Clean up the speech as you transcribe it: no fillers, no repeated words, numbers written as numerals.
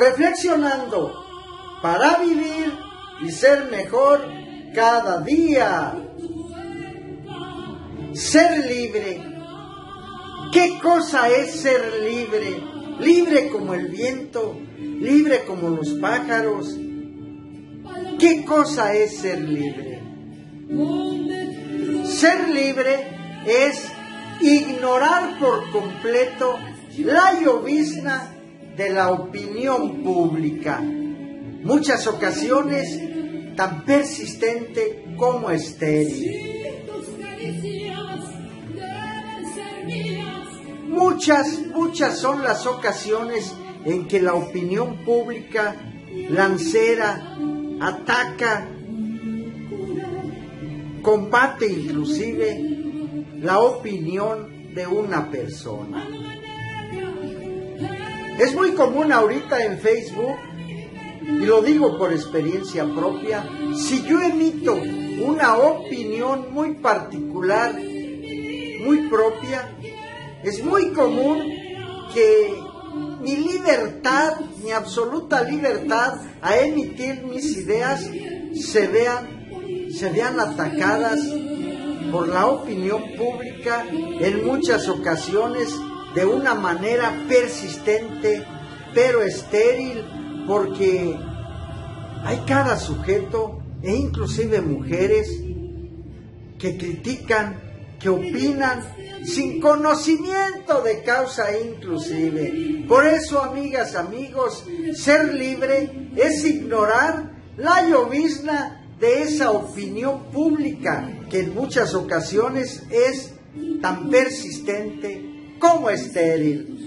reflexionando para vivir y ser mejor cada día. Ser libre. ¿Qué cosa es ser libre? Libre como el viento, libre como los pájaros. ¿Qué cosa es ser libre? Ser libre es ignorar por completo la llovizna de la opinión pública, muchas ocasiones tan persistente como estéril. Muchas son las ocasiones en que la opinión pública lancera, ataca, combate inclusive la opinión de una persona. Es muy común ahorita en Facebook, y lo digo por experiencia propia, si yo emito una opinión muy particular, muy propia, es muy común que mi libertad, mi absoluta libertad a emitir mis ideas se vean atacadas por la opinión pública en muchas ocasiones de una manera persistente, pero estéril, porque hay cada sujeto, e inclusive mujeres, que critican, que opinan, sin conocimiento de causa inclusive. Por eso, amigas, amigos, ser libre es ignorar la llovizna de esa opinión pública que en muchas ocasiones es tan persistente como estéril.